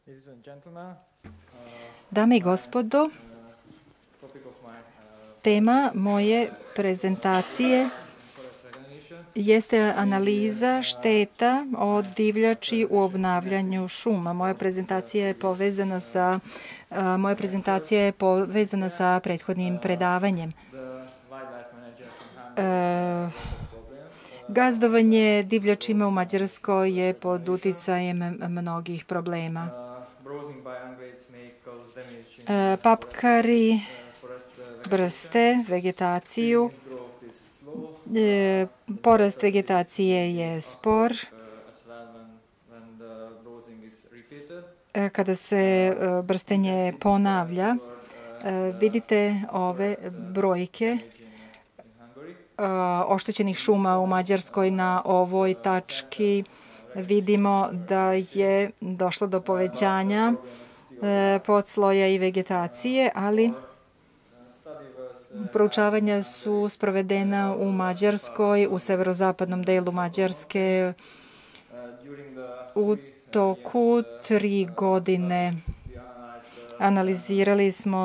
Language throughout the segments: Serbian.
Dame i gospodo, tema moje prezentacije jeste analiza šteta od divljači u obnavljanju šuma. Moja prezentacija je povezana sa prethodnim predavanjem. Gazdovanje divljačima u Mađarskoj je pod uticajem mnogih problema. Papkari brste vegetaciju, porast vegetacije je spor. Kada se brstenje ponavlja, vidite ove brojke oštećenih šuma u Mađarskoj. Na ovoj tački vidimo da je došlo do povećanja podsloja i vegetacije, ali proučavanja su sprovedena u Mađarskoj, u severozapadnom delu Mađarske u toku 3 godine. Analizirali smo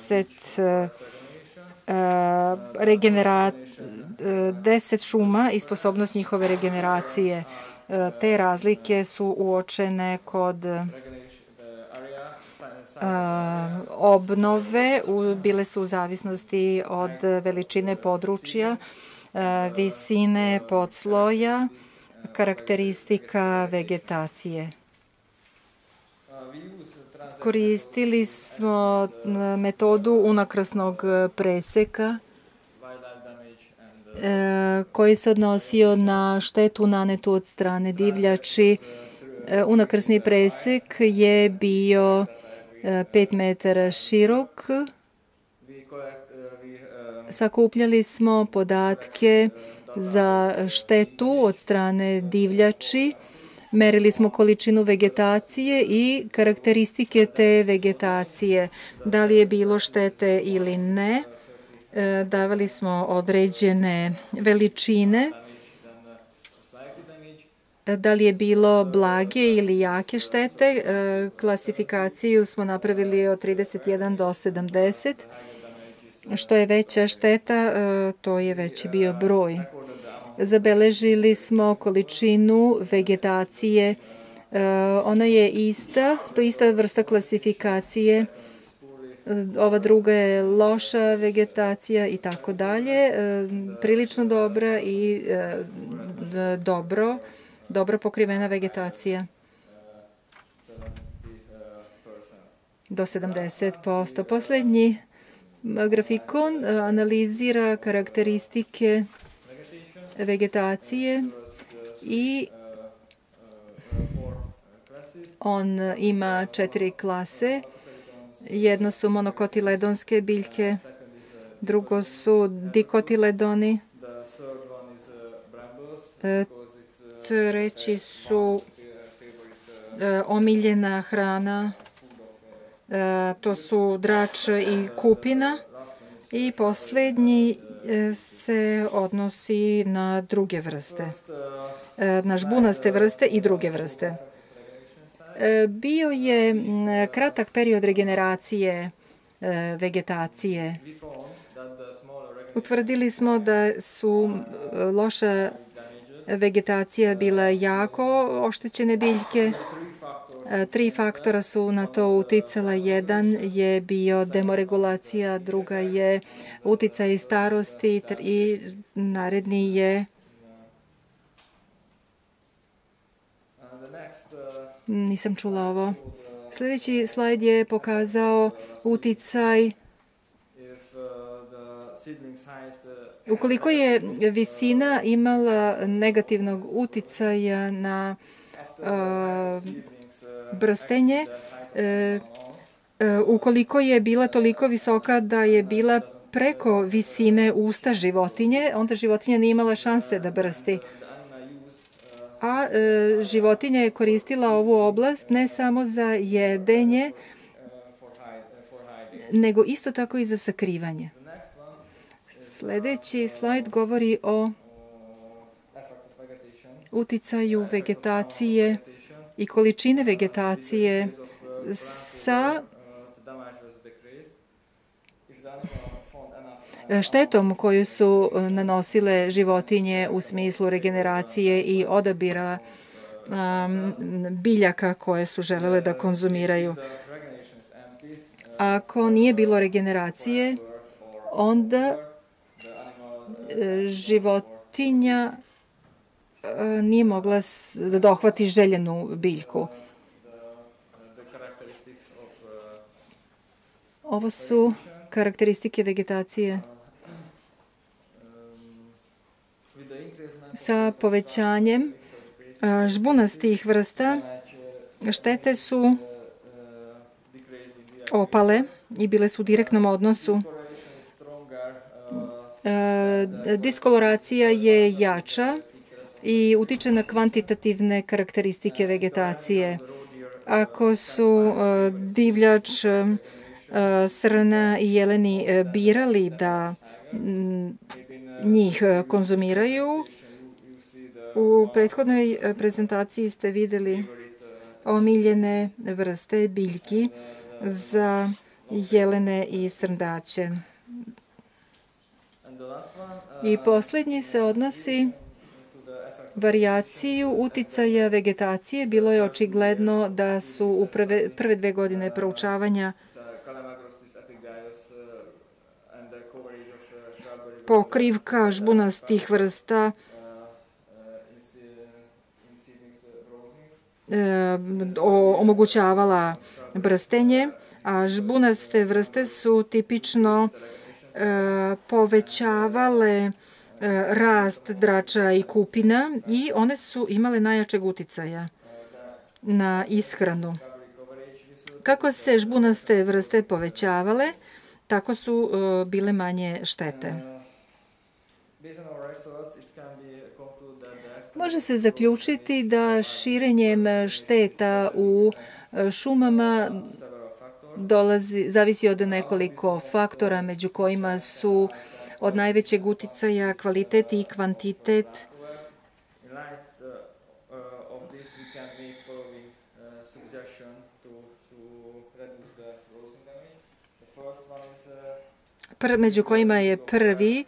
10 šuma i sposobnost njihove regeneracije. Te razlike su uočene kod obnove, bile su u zavisnosti od veličine područja, visine podsloja, karakteristika vegetacije. Koristili smo metodu unakrasnog preseka koji se odnosio na štetu nanetu od strane divljači. Unakrasni presek je bio 5 metara širok. Sakupljali smo podatke za štetu od strane divljači. Merili smo količinu vegetacije i karakteristike te vegetacije. Da li je bilo štete ili ne. Davali smo određene veličine. Da li je bilo blage ili jake štete. Klasifikaciju smo napravili od 31 do 70. Što je veća šteta, to je veći bio broj. Zabeležili smo količinu vegetacije. Ona je ista, to je ista vrsta klasifikacije. Ova druga je loša vegetacija i tako dalje. Prilično dobra i dobro pokrivena vegetacija. Do 70%. Poslednji grafikon analizira karakteristike vegetacije i on ima 4 klase. Jedno su monokotiledonske biljke, drugo su dikotiledoni, treći su omiljena hrana, to su drač i kupina, i poslednji se odnosi na druge vrste, na žbunaste vrste i druge vrste. Bio je kratak period regeneracije vegetacije. Utvrdili smo da su loša vegetacija bila jako oštećene biljke. 3 faktora su na to uticala. Jedan je bio demoregulacija, druga je uticaj starosti i naredni je nisam čula ovo. Sljedeći slajd je pokazao uticaj. Ukoliko je visina imala negativnog uticaja na brstenje, ukoliko je bila toliko visoka da je bila preko visine usta životinje, onda životinja nije imala šanse da brsti. A životinja je koristila ovu oblast ne samo za jedenje, nego isto tako i za sakrivanje. Sljedeći slajd govori o uticaju vegetacije i količine vegetacije sa štetom koju su nanosile životinje u smislu regeneracije i odabira biljaka koje su želele da konzumiraju. Ako nije bilo regeneracije, onda životinja nije mogla da dohvati željenu biljku. Ovo su karakteristike vegetacije. Sa povećanjem žbunastih vrsta štete su opale i bile su u direktnom odnosu. Diskoloracija je jača i utiče na kvantitativne karakteristike vegetacije. Ako su divljač, srna i jeleni birali da njih konzumiraju, u prethodnoj prezentaciji ste videli omiljene vrste biljki za jelene i srndaće. I posljednji se odnosi varijaciju uticaja vegetacije. Bilo je očigledno da su u prve 2 godine proučavanja pokrivka žbunastih vrsta omogućavala brstenje, a žbunaste vrste su tipično povećavale rast drača i kupina i one su imale najjačeg uticaja na ishranu. Kako se žbunaste vrste povećavale, tako su bile manje štete. Može se zaključiti da širenjem šteta u šumama zavisi od nekoliko faktora, među kojima su od najvećeg uticaja kvalitet i kvantitet. Među kojima je prvi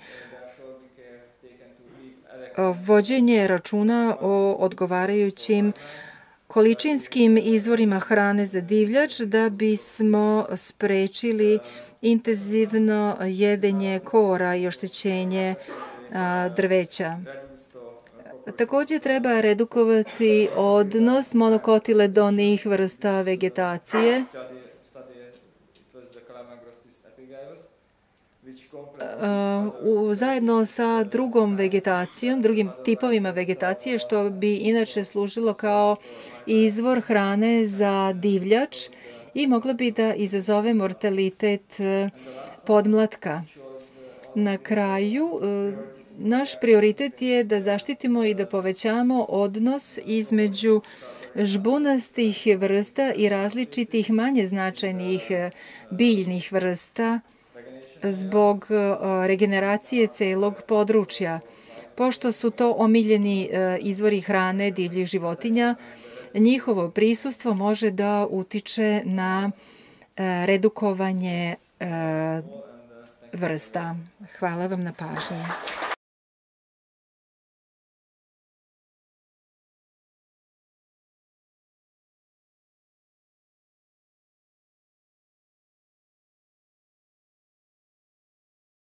vođenje računa o odgovarajućim količinskim izvorima hrane za divljač da bismo sprečili intenzivno jedenje kora i oštećenje drveća. Također treba redukovati odnos monokotiledonih vrsta vegetacije zajedno sa drugom vegetacijom, drugim tipovima vegetacije, što bi inače služilo kao izvor hrane za divljač i moglo bi da izazove mortalitet podmlatka. Na kraju, naš prioritet je da zaštitimo i da povećamo odnos između žbunastih vrsta i različitih manje značajnih biljnih vrsta zbog regeneracije celog područja. Pošto su to omiljeni izvori hrane divljih životinja, njihovo prisustvo može da utiče na redukovanje vrsta. Hvala vam na pažnji.